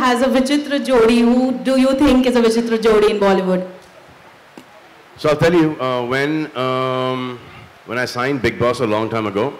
as a Vichitra Jodi, who do you think is a Vichitra Jodi in Bollywood? So I'll tell you, when I signed Bigg Boss a long time ago,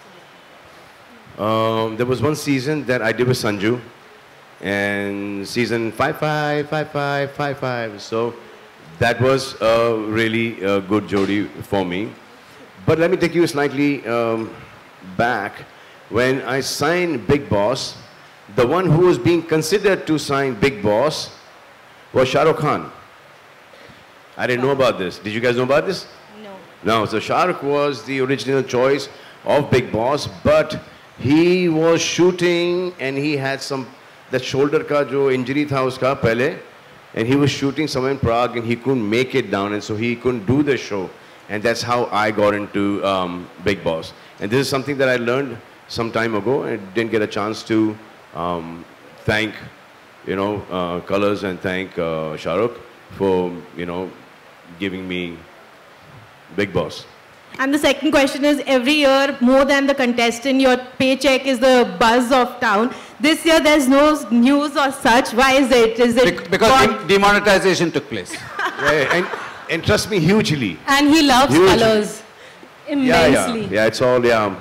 there was one season that I did with Sanju, and season 55, 55, 55. So that was a really good Jodi for me. But let me take you slightly back. When I signed Bigg Boss, the one who was being considered to sign Bigg Boss was Shah Rukh Khan. I didn't know about this. Did you guys know about this? No. No, so Shah Rukh was the original choice of Bigg Boss, but he was shooting and he had that shoulder ka jo injury tha uska pehle, and he was shooting somewhere in Prague and he couldn't make it down, and so he couldn't do the show. And that's how I got into Bigg Boss. And this is something that I learned some time ago and didn't get a chance to thank, Colors and thank Shah Rukh for, giving me Bigg Boss. And the second question is, every year, more than the contestant, your paycheck is the buzz of town. This year, there's no news or such. Why is it? Is it because demonetization took place. Yeah, and trust me, hugely. And he loves hugely. Colors immensely. Yeah, it's all, yeah.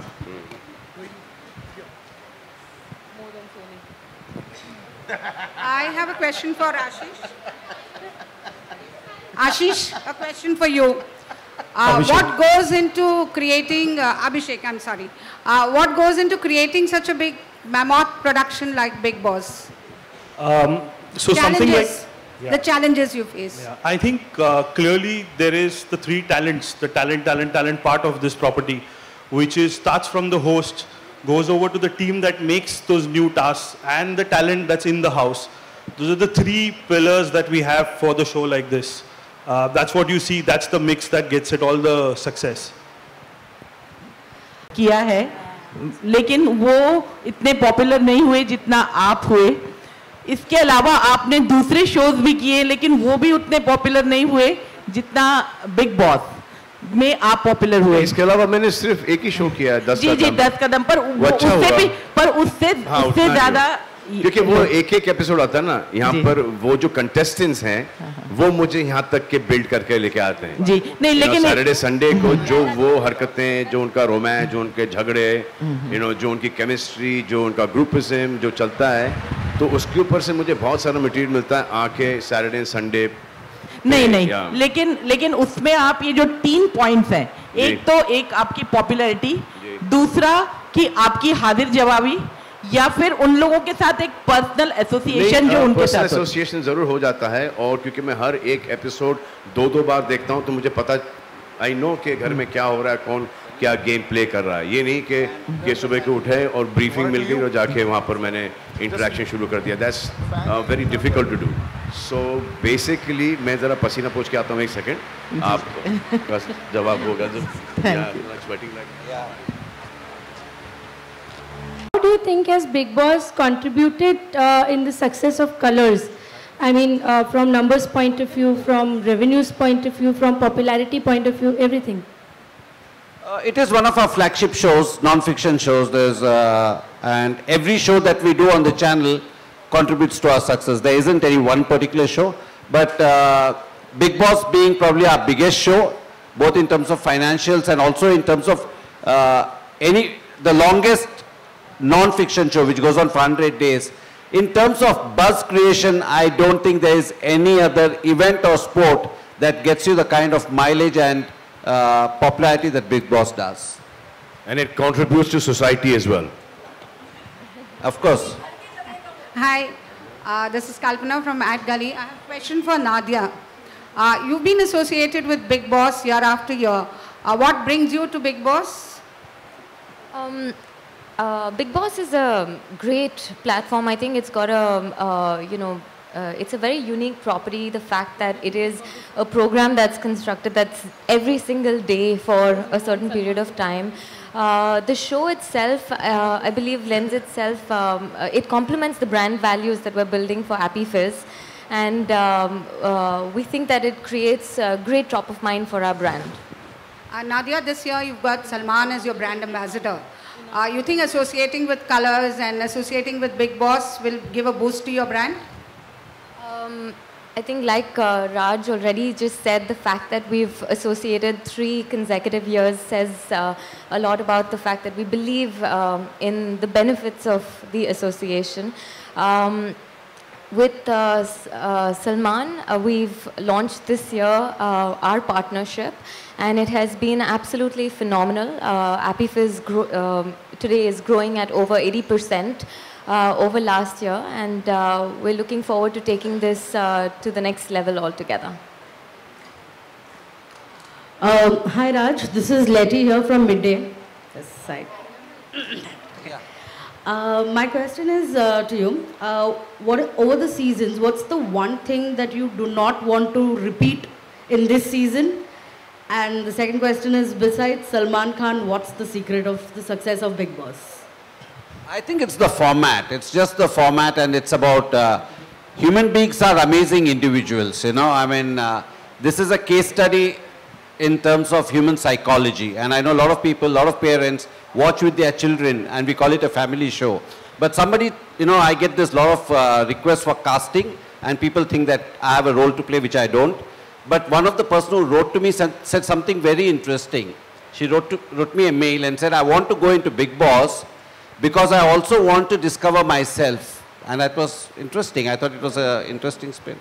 I have a question for Ashish. Ashish, a question for you. What goes into creating, Abhishek, I'm sorry. What goes into creating such a big mammoth production like Bigg Boss? So something like... The challenges you face. Yeah. I think clearly there is the three talents, the talent part of this property, which starts from the host, goes over to the team that makes those new tasks, and the talent that's in the house. Those are the three pillars that we have for the show like this. That's what you see, that's the mix that gets it all the success. किया है, लेकिन वो इतने popular नहीं हुए जितना आप हुए. इसके अलावा आपने दूसरे शोज भी किए, लेकिन वो भी उतने पॉपुलर नहीं हुए जितना बिग बॉस में आप पॉपुलर हुए. इसके अलावा मैंने सिर्फ एक ही शो किया है, 10 कदम. जी 10 कदम पर उससे ज्यादा, क्योंकि वो एक एपिसोड आता है ना, यहाँ पर वो जो कंटेस्टेंट्स हैं वो मुझे यहाँ तक के बिल्ड करके लेके आते हैं. जी नहीं, लेकिन सैटरडे संडे को जो वो हरकतें, जो उनका रोमांस, जो उनके झगड़े, जो उनकी केमिस्ट्री, जो उनका ग्रुपिज्म जो चलता है, तो उसके ऊपर से मुझे बहुत सारा मटेरियल मिलता है आके सैटरडे संडे. नहीं, लेकिन उसमें आप ये जो 3 पॉइंट्स हैं, एक आपकी पॉपुलैरिटी, दूसरा कि आपकी हाजिर जवाबी, या फिर उन लोगों के साथ एक पर्सनल एसोसिएशन जो उनके साथ एसोसिएशन जरूर हो जाता है. और क्योंकि मैं हर एक एपिसोड 2 बार देखता हूं, तो मुझे पता, आई नो कि घर में क्या हो रहा है, कौन क्या गेम प्ले कर रहा है. ये नहीं कि सुबह को उठे और ब्रीफिंग मिल गई और जाके वहां पर मैंने इंटरेक्शन शुरू कर दिया. That's very difficult to do. So basically मैं ज़रा पसीना पोंछ के आता हूँ. 1 सेकेंड, आपका जवाब होगा. How do you think has Bigg Boss contributed in the success of Colors? I mean, from numbers point of view, from revenues point of view, from popularity point of view, everything. It is one of our flagship shows, non-fiction shows. And every show that we do on the channel contributes to our success. There isn't any one particular show, but Bigg Boss being probably our biggest show, both in terms of financials and also in terms of the longest non-fiction show, which goes on for 100 days. In terms of buzz creation, I don't think there is any other event or sport that gets you the kind of mileage and popularity that Bigg Boss does. And it contributes to society as well. Of course. Hi, this is Kalpana from @Gully. I have a question for Nadia. You've been associated with Bigg Boss year after year. What brings you to Bigg Boss? Bigg Boss is a great platform. I think it's got it's a very unique property. The fact that it is a program that's constructed that's every single day for a certain period of time. The show itself, I believe, lends itself, it complements the brand values that we're building for Appy Fizz. And we think that it creates a great top of mind for our brand. Nadia, this year you've got Salman as your brand ambassador. You think associating with colors and associating with Bigg Boss will give a boost to your brand? I think like Raj already just said, the fact that we've associated 3 consecutive years says a lot about the fact that we believe in the benefits of the association. With Salman, we've launched this year our partnership, and it has been absolutely phenomenal. AppyFizz today is growing at over 80% over last year, and we're looking forward to taking this to the next level altogether. Hi Raj, this is Letty here from Midday. This side. My question is to you. Over the seasons, what's the one thing that you do not want to repeat in this season? And the second question is, besides Salman Khan, what's the secret of the success of Bigg Boss? I think it's the format. It's just the format, and it's about human beings are amazing individuals, you know. I mean, this is a case study in terms of human psychology. And I know a lot of people, a lot of parents watch with their children, and we call it a family show. But somebody, you know, I get this lot of requests for casting, and people think that I have a role to play, which I don't. But one of the person who wrote to me said something very interesting. She wrote me a mail and said, I want to go into Bigg Boss because I also want to discover myself. And that was interesting. I thought it was an interesting spin.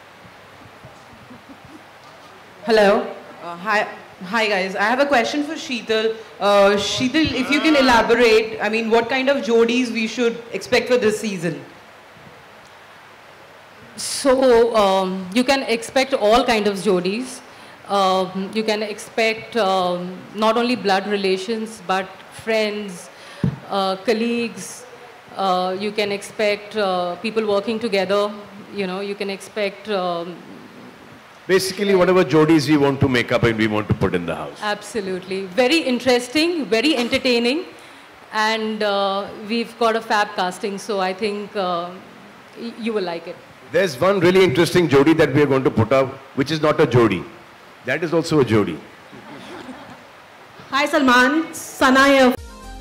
Hello. Hi guys. I have a question for Sheetal. Sheetal, if you can elaborate, I mean, what kind of Jodis we should expect for this season? So you can expect all kinds of Jodis. You can expect not only blood relations, but friends, colleagues. You can expect people working together. You know, you can expect basically whatever Jodis we want to make up and we want to put in the house. Absolutely. Very interesting, very entertaining, and we've got a fab casting, so I think you will like it. There's one really interesting Jodi that we are going to put up, which is not a Jodi. That is also a Jodi. Hi Salman, Sana here.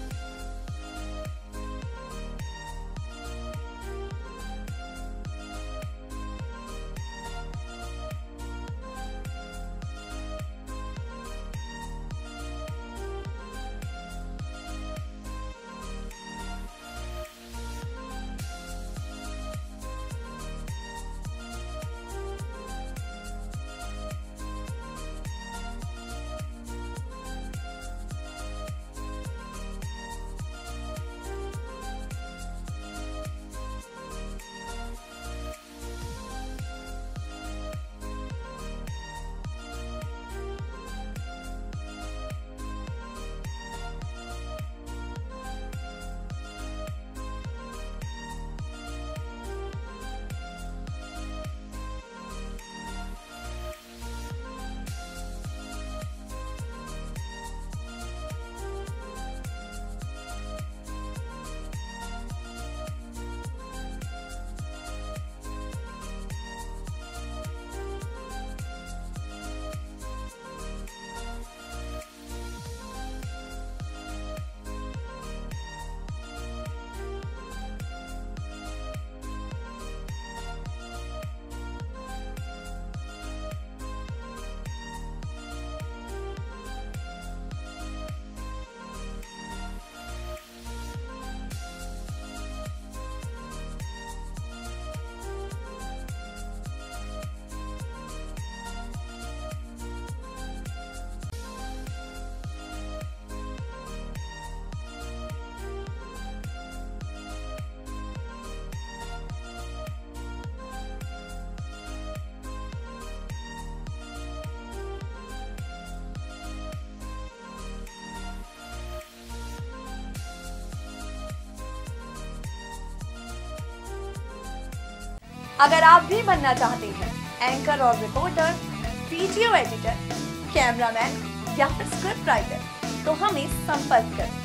अगर आप भी बनना चाहते हैं anchor और reporter, video editor, cameraman या फिर script writer, तो हमें संपर्क करें।